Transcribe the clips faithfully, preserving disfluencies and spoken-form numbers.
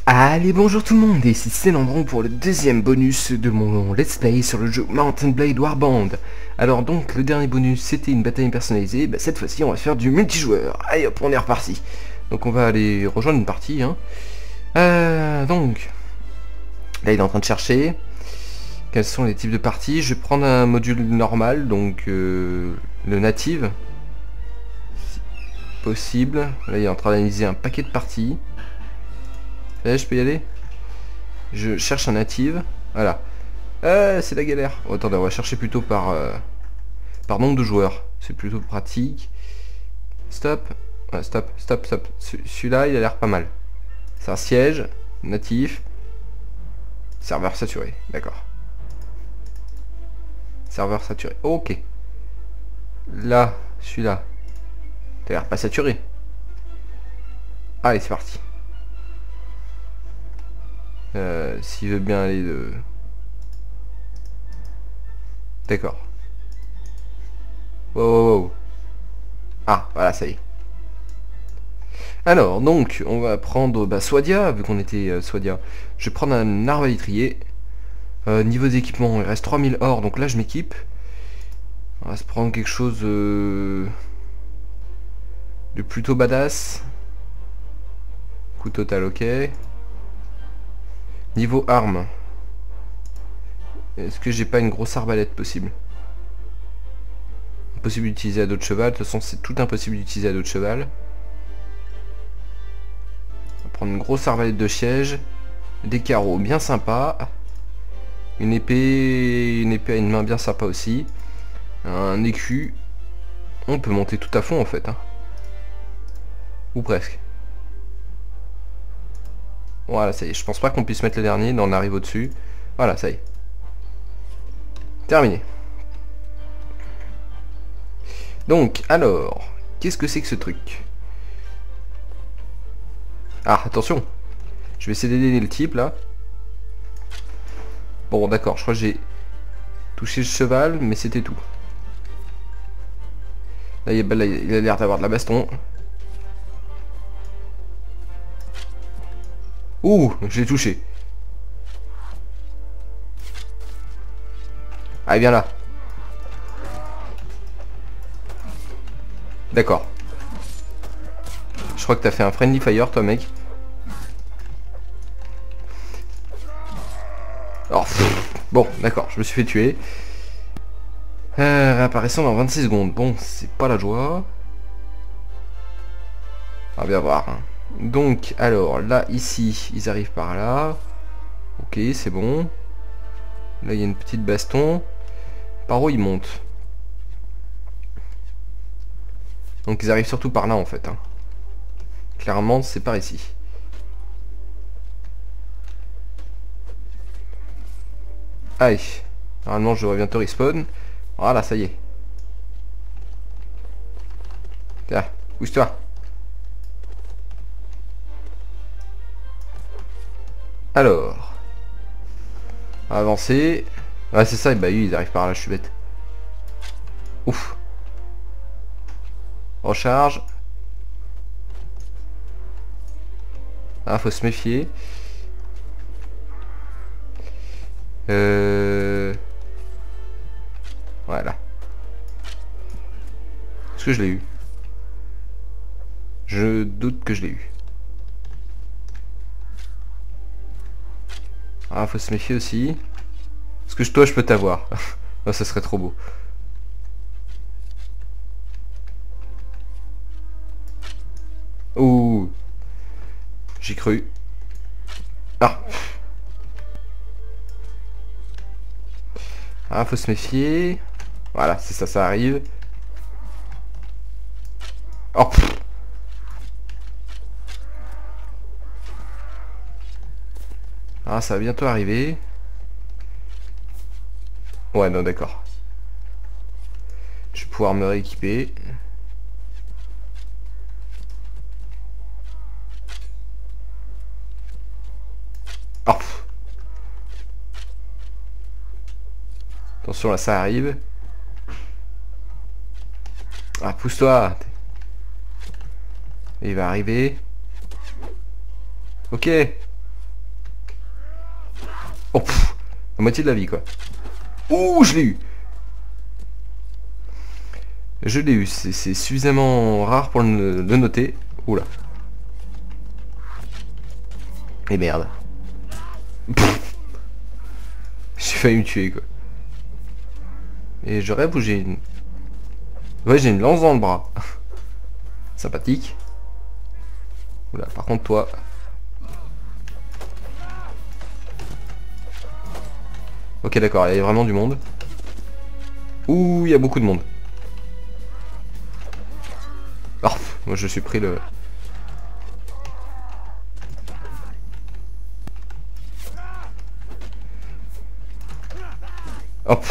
Allez, bonjour tout le monde, et ici c'est Landron pour le deuxième bonus de mon let's play sur le jeu Mount & Blade Warband. Alors donc, le dernier bonus c'était une bataille personnalisée, bah, cette fois-ci on va faire du multijoueur. Allez hop, on est reparti. Donc on va aller rejoindre une partie. Hein. Euh, donc, là il est en train de chercher quels sont les types de parties. Je vais prendre un module normal, donc euh, le native, si possible. Là il est en train d'analyser un paquet de parties. Eh, je peux y aller? Je cherche un native. Voilà. Euh, c'est la galère. Oh, attendez, on va chercher plutôt par, euh, par nombre de joueurs. C'est plutôt pratique. Stop. Ouais, stop, stop, stop. Celui-là, il a l'air pas mal. C'est un siège. Natif. Serveur saturé. D'accord. Serveur saturé. Ok. Là, celui-là. T'as l'air pas saturé. Allez, c'est parti. Euh, S'il veut bien aller de... D'accord. Wow, wow, wow. Ah, voilà, ça y est. Alors, donc, on va prendre bah, Swadia, vu qu'on était euh, Swadia. Je vais prendre un arbalétrier. Euh, niveau d'équipement, il reste trois mille or, donc là je m'équipe. On va se prendre quelque chose euh, de plutôt badass. Coût total, ok. Niveau arme. Est-ce que j'ai pas une grosse arbalète possible? Impossible d'utiliser à dos de cheval. De toute façon, c'est tout impossible d'utiliser à dos de cheval. On va prendre une grosse arbalète de siège. Des carreaux bien sympas. Une épée. Une épée à une main bien sympa aussi. Un écu. On peut monter tout à fond en fait. Hein. Ou presque. Voilà, ça y est. Je pense pas qu'on puisse mettre le dernier. Non, on arrive au-dessus. Voilà, ça y est. Terminé. Donc, alors, qu'est-ce que c'est que ce truc? Ah, attention. Je vais essayer d'aider le type, là. Bon, d'accord, je crois que j'ai touché le cheval, mais c'était tout. Là, il a l'air d'avoir de la baston. Ouh, je l'ai touché. Allez, viens là. D'accord. Je crois que t'as fait un friendly fire, toi, mec. Oh, pff, bon, d'accord, je me suis fait tuer. Euh, réapparaissant dans vingt-six secondes. Bon, c'est pas la joie. On va bien voir. Hein. Donc, alors, là, ici, ils arrivent par là. Ok, c'est bon. Là, il y a une petite baston. Par où ils montent? Donc, ils arrivent surtout par là, en fait. Hein. Clairement, c'est par ici. Allez. Normalement, je devrais bientôt respawn. Voilà, ça y est. Tiens, bouge-toi. Alors. On va avancer. Ouais, c'est ça, bah oui, ils arrivent par là, je suis bête. Ouf. Recharge. Ah, faut se méfier. Euh... Voilà. Est-ce que je l'ai eu? Je doute que je l'ai eu. Ah, faut se méfier aussi. Est-ce que toi, je peux t'avoir? Non, ça serait trop beau. Ouh. J'ai cru. Ah. Ah, faut se méfier. Voilà, c'est ça, ça arrive. Oh. Pff. Ah, ça va bientôt arriver. Ouais, non, d'accord. Je vais pouvoir me rééquiper. Oh. Attention, là, ça arrive. Ah, pousse-toi. Il va arriver. Ok. Oh, pff, la moitié de la vie, quoi. Ouh, je l'ai eu. Je l'ai eu, c'est suffisamment rare pour le, le noter. Oula. Et merde. J'ai failli me tuer, quoi. Et je rêve où j'ai une... Ouais, j'ai une lance dans le bras. Sympathique. Oula, par contre, toi... Ok, d'accord, il y a vraiment du monde. Ouh, il y a beaucoup de monde. Oh, moi je suis pris le... Hop.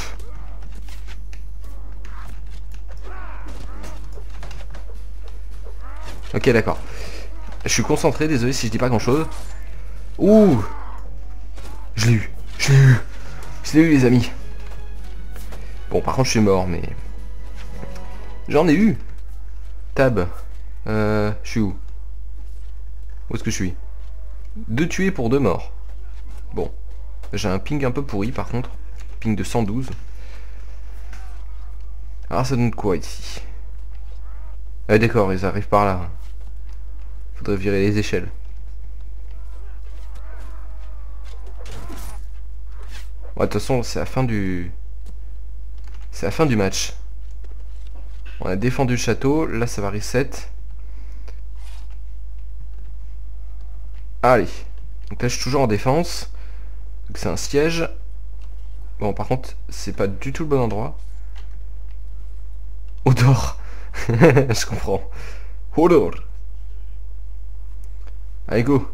Ok, d'accord. Je suis concentré, désolé si je dis pas grand chose. Ouh. Je l'ai eu. Je l'ai eu. Je l'ai eu, les amis. Bon, par contre, je suis mort, mais... J'en ai eu. Tab. Euh... Je suis où? Où est-ce que je suis? Deux tués pour deux morts. Bon. J'ai un ping un peu pourri, par contre. Ping de cent douze. Alors, ça donne quoi, ici? Ah, d'accord, ils arrivent par là. Faudrait virer les échelles. Ouais, de toute façon, c'est la fin du... C'est la fin du match. On a défendu le château. Là, ça va reset. Allez. Donc là, je suis toujours en défense. Donc c'est un siège. Bon, par contre, c'est pas du tout le bon endroit. Odor. Je comprends. Odor. Allez, go.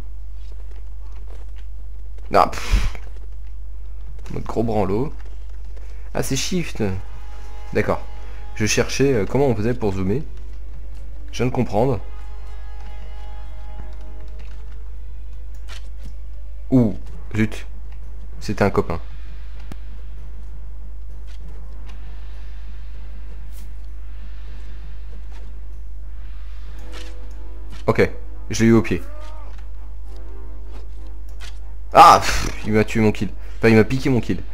Ah, pff. Mode gros branlot. Ah, c'est shift. D'accord. Je cherchais euh, comment on faisait pour zoomer. Je viens de comprendre. Ouh, zut. C'était un copain. Ok, je l'ai eu au pied. Ah, pff, il m'a tué mon kill. Enfin, il m'a piqué mon kill.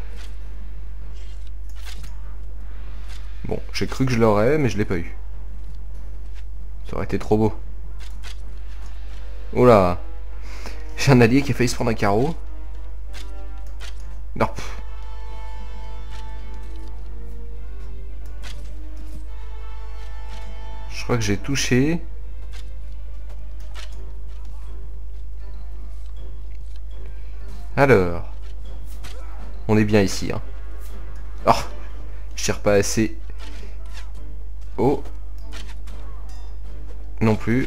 Bon, j'ai cru que je l'aurais, mais je l'ai pas eu. Ça aurait été trop beau. Oh là. J'ai un allié qui a failli se prendre un carreau. Non. Je crois que j'ai touché. Alors. On est bien ici, hein. Oh, je tire pas assez. Oh. Non plus.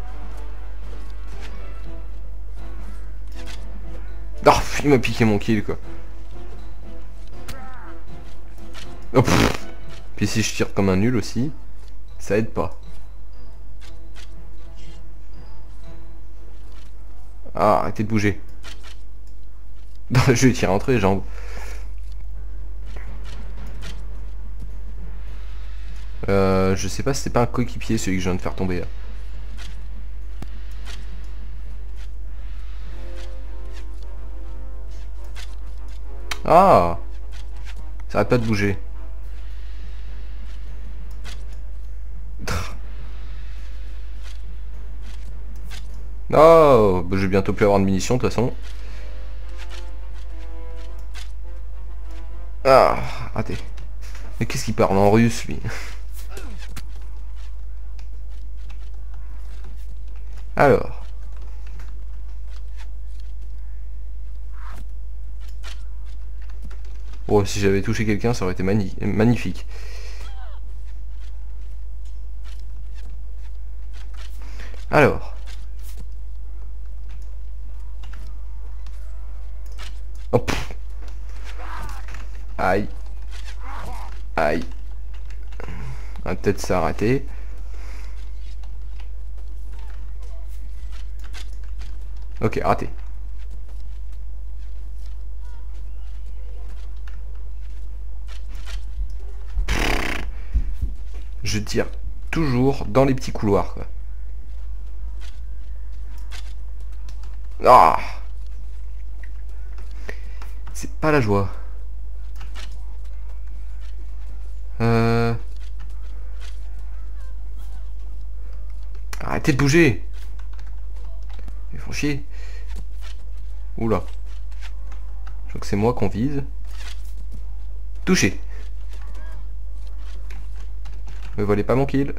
Oh, il m'a piqué mon kill, quoi. Oh, pff. Puis si je tire comme un nul aussi, ça aide pas. Ah, arrêtez de bouger. Je vais tirer entre les jambes. Euh, je sais pas si c'est pas un coéquipier celui que je viens de faire tomber là. Ah, ça arrête pas de bouger. Oh, bah, je vais bientôt plus avoir de munitions de toute façon. Ah, raté. Mais qu'est-ce qu'il parle en russe lui? Alors. Oh, si j'avais touché quelqu'un, ça aurait été mani magnifique. Alors. Hop. Aïe. Aïe. On va peut-être s'arrêter. Ok, raté. Je tire toujours dans les petits couloirs, quoi. Ah, C'est pas la joie. Euh... Arrêtez de bouger. Ils font chier. Oula. Je crois que c'est moi qu'on vise. Touché. Me volez pas mon kill.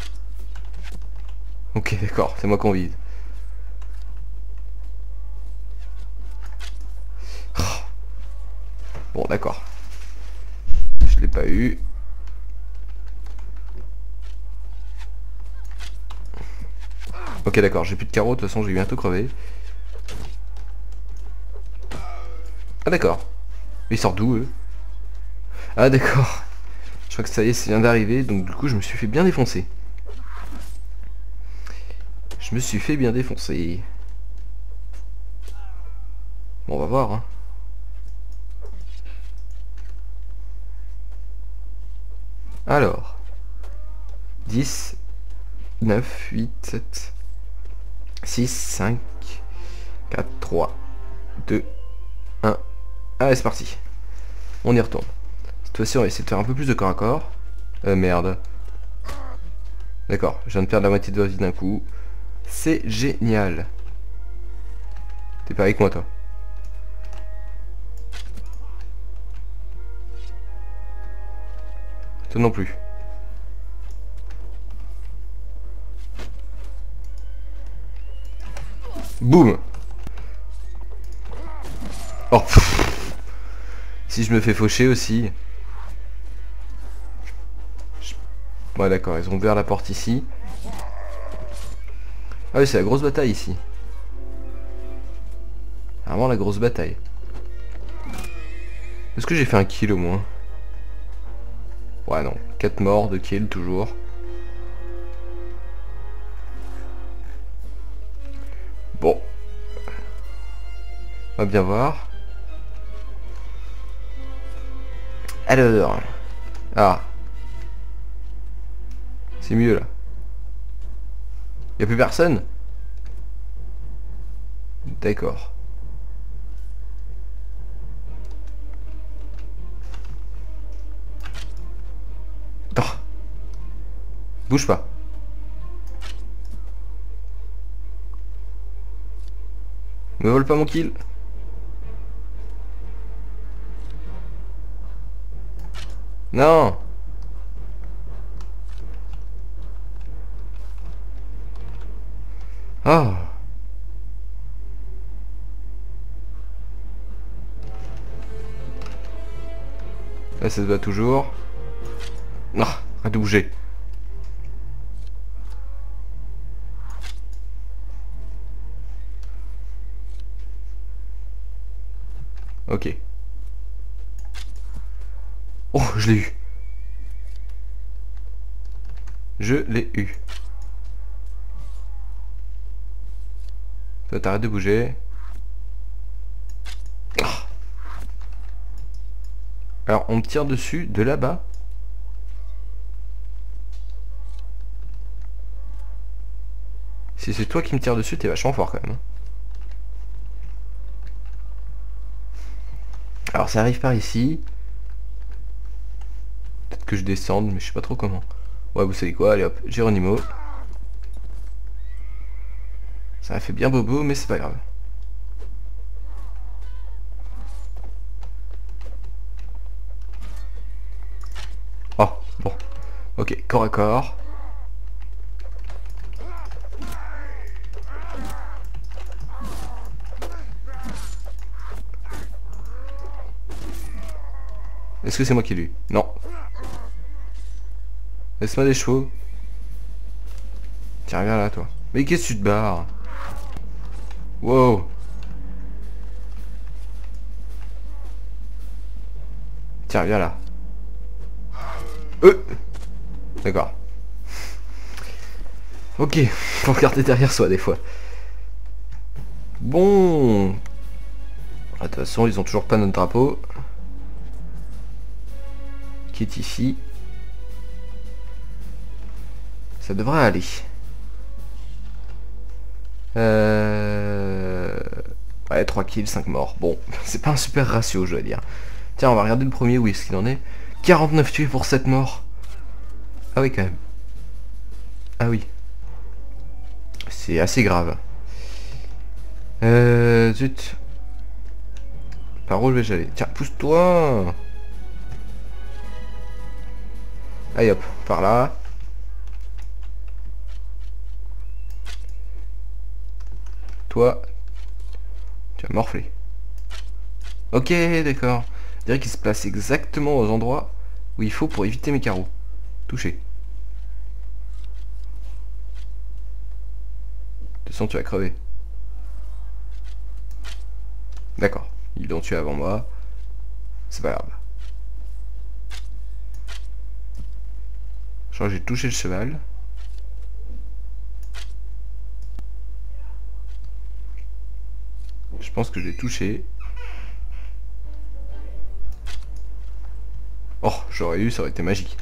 Ok, d'accord, c'est moi qu'on vise. Oh. Bon, d'accord. Je l'ai pas eu. Ok, d'accord, j'ai plus de carreaux, de toute façon, je vais bientôt crever. Ah, d'accord. Ils sortent d'où, eux? Ah, d'accord. Je crois que ça y est, ça vient d'arriver, donc du coup, je me suis fait bien défoncer. Je me suis fait bien défoncer. Bon, on va voir, hein. Alors. dix, neuf, huit, sept, six, cinq, quatre, trois, deux, un. Allez, c'est parti. On y retourne. Cette fois-ci, on va essayer de faire un peu plus de corps à corps. Euh, merde. D'accord, je viens de perdre la moitié de vie d'un coup. C'est génial. T'es pas avec moi, toi? Toi non plus. Boum. Oh. Si je me fais faucher aussi. Je... Ouais, d'accord, ils ont ouvert la porte ici. Ah oui, c'est la grosse bataille ici. Vraiment la grosse bataille. Est-ce que j'ai fait un kill au moins? Ouais, non. quatre morts, deux kills toujours. Bon. On va bien voir. Alors. Ah. C'est mieux là. Y'a plus personne? D'accord. Oh. Bouge pas. Me vole pas mon kill. Non. Ah. Là ça se bat toujours. Non, arrête de bouger. Ok. Oh, je l'ai eu. Je l'ai eu. Toi, t'arrêtes de bouger. Ah. Alors, on me tire dessus de là-bas. Si c'est toi qui me tire dessus, t'es vachement fort quand même. Alors, ça arrive par ici. Peut-être que je descende, mais je sais pas trop comment. Ouais, vous savez quoi, allez hop, Geronimo. Ça a fait bien bobo, mais c'est pas grave. Oh, bon. Ok, corps à corps. Est-ce que c'est moi qui l'ai eu? Non. Laisse-moi des chevaux. Tiens, viens là, toi. Mais qu'est-ce que tu te barres? Wow. Tiens, viens là. Euh. D'accord. Ok, faut regarder derrière soi des fois. Bon. Ah, de toute façon, ils ont toujours pas notre drapeau. Qui est ici. Ça devrait aller. Euh... Ouais, trois kills, cinq morts. Bon, c'est pas un super ratio, je dois dire. Tiens, on va regarder le premier, où est-ce qu'il en est. quarante-neuf tués pour sept morts. Ah oui, quand même. Ah oui. C'est assez grave. Euh... Zut. Par où vais-je aller? Tiens, pousse-toi. Allez hop, par là. Toi, tu vas morfler. Ok, d'accord. Je dirais qu'il se place exactement aux endroits où il faut pour éviter mes carreaux. Touché. De toute façon, tu vas crever. D'accord. Ils l'ont tué avant moi. C'est pas grave. Je crois que j'ai touché le cheval. Je pense que je l'ai touché. Oh, j'aurais eu, ça aurait été magique.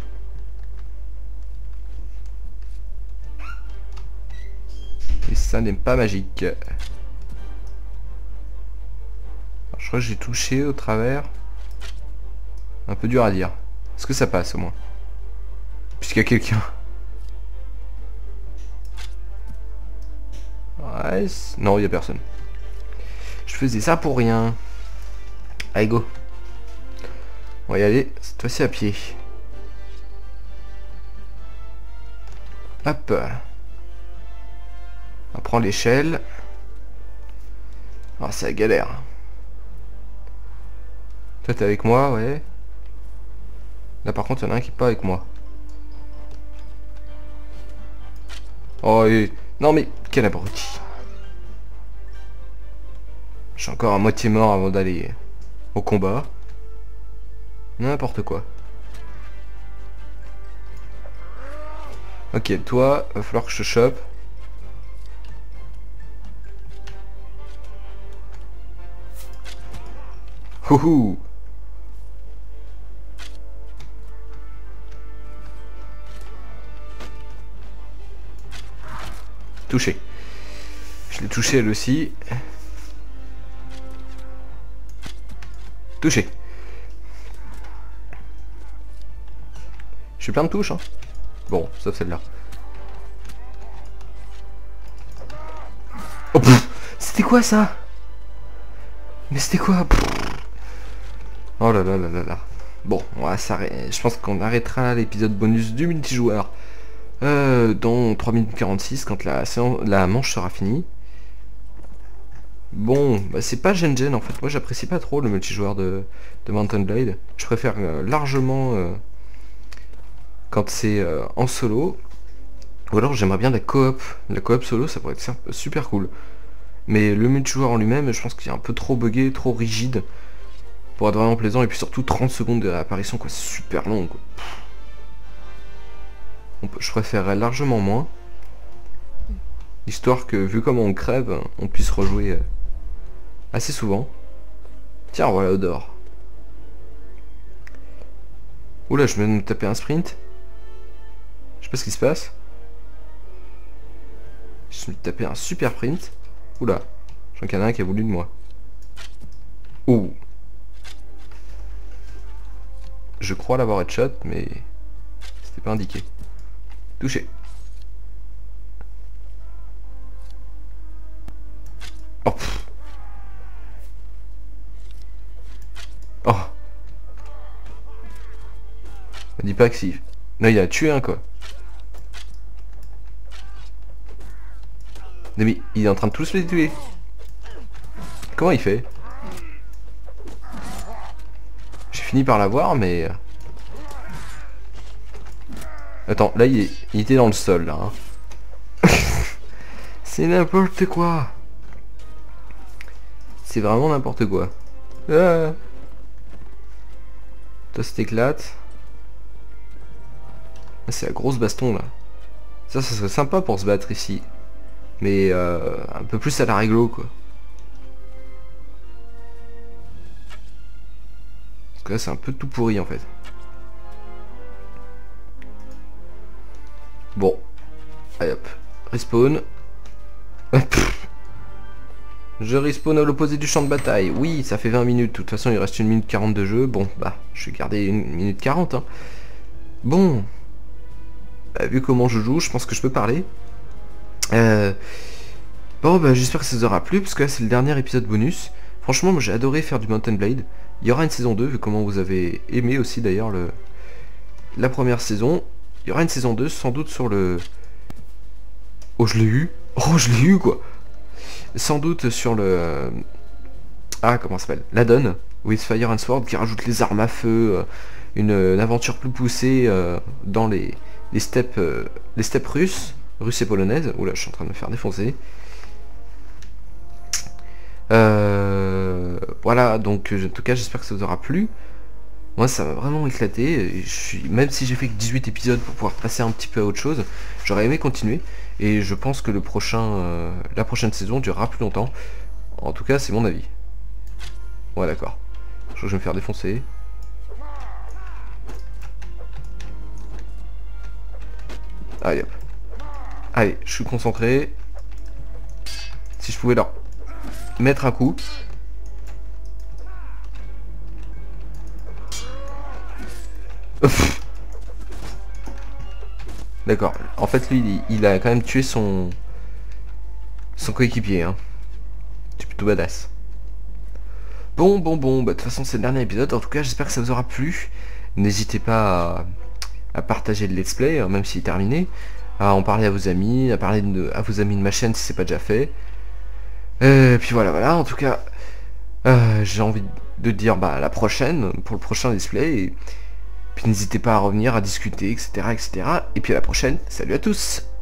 Et ça n'est pas magique. Alors, je crois que j'ai touché au travers. Un peu dur à dire. Est-ce que ça passe au moins? Puisqu'il y a quelqu'un. Ouais, non, il n'y a personne. Je faisais ça pour rien. Allez, go. On va y aller, cette fois-ci à pied. Hop. On prend l'échelle. Ah, c'est la galère. Toi, t'es avec moi, ouais. Là, par contre, il y en a un qui est pas avec moi. Oh, et... non, mais quel abruti. Je suis encore à moitié mort avant d'aller au combat. N'importe quoi. Ok, toi, va falloir que je te chope. Houhou. Touché. Je l'ai touché elle aussi. Touché. Je suis plein de touches, hein. Bon, sauf celle-là. Oh, c'était quoi ça? Mais c'était quoi? Pff. Oh là là là là là. Bon, on va s'arrêter. Je pense qu'on arrêtera l'épisode bonus du multijoueur euh, dans trois minutes quarante-six quand la, séance, la manche sera finie. Bon, bah c'est pas Gen Gen en fait. Moi j'apprécie pas trop le multijoueur de, de Mount and Blade. Je préfère euh, largement euh, quand c'est euh, en solo. Ou alors j'aimerais bien la coop. La coop solo ça pourrait être super cool. Mais le multijoueur en lui-même, je pense qu'il est un peu trop buggé, trop rigide pour être vraiment plaisant. Et puis surtout trente secondes de réapparition, quoi, c'est super long, quoi. On peut, je préférerais largement moins. Histoire que, vu comment on crève, on puisse rejouer euh, assez souvent. Tiens, voilà Odor. Oula, je viens de me taper un sprint. Je sais pas ce qui se passe. Je me suis tapé un super sprint. Oula, je crois qu'il y en a un qui a voulu de moi. Ouh. Je crois l'avoir headshot, mais c'était pas indiqué. Touché. Oh. Pff. Oh. Me dis pas que si. Non, il a tué un quoi. Mais il est en train de tous les tuer. Comment il fait? J'ai fini par l'avoir, mais... Attends, là il, est... il était dans le sol, là. Hein. C'est n'importe quoi. C'est vraiment n'importe quoi. Ah. Toi, ça t'éclate. Ah, c'est la grosse baston, là. Ça, ça serait sympa pour se battre ici. Mais euh, un peu plus à la réglo, quoi. Parce que là, c'est un peu tout pourri, en fait. Bon. Allez hop. Respawn. Je respawn à l'opposé du champ de bataille. Oui, ça fait vingt minutes. De toute façon, il reste une minute quarante de jeu. Bon, bah, je vais garder une minute quarante. Hein. Bon. Bah, vu comment je joue, je pense que je peux parler. Euh... Bon, bah, j'espère que ça vous aura plu, parce que là, c'est le dernier épisode bonus. Franchement, moi, j'ai adoré faire du Mount and Blade. Il y aura une saison deux, vu comment vous avez aimé aussi, d'ailleurs, le... la première saison. Il y aura une saison deux, sans doute sur le... Oh, je l'ai eu. Oh, je l'ai eu, quoi. Sans doute sur le... Ah, comment ça s'appelle, l'add-on, With Fire and Sword, qui rajoute les armes à feu, euh, une, une aventure plus poussée euh, dans les, les steppes euh, les steppes russes, russes et polonaises. Oula, je suis en train de me faire défoncer. Euh, voilà, donc en tout cas, j'espère que ça vous aura plu. Moi, ça m'a vraiment éclaté. Je suis, même si j'ai fait que dix-huit épisodes pour pouvoir passer un petit peu à autre chose, j'aurais aimé continuer. Et je pense que le prochain, euh, la prochaine saison durera plus longtemps. En tout cas, c'est mon avis. Ouais, d'accord. Je crois que je vais me faire défoncer. Allez, hop. Allez, je suis concentré. Si je pouvais leur mettre un coup. D'accord. En fait, lui, il, il a quand même tué son son coéquipier. Hein. C'est plutôt badass. Bon, bon, bon. Bah, de toute façon, c'est le dernier épisode. En tout cas, j'espère que ça vous aura plu. N'hésitez pas à, à partager le let's play, hein, même s'il est terminé. À en parler à vos amis, à parler de, à vos amis de ma chaîne si c'est pas déjà fait. Et puis voilà, voilà. En tout cas, euh, j'ai envie de dire bah, à la prochaine pour le prochain let's play. Et puis n'hésitez pas à revenir, à discuter, et cetera, et cetera. Et puis à la prochaine. Salut à tous.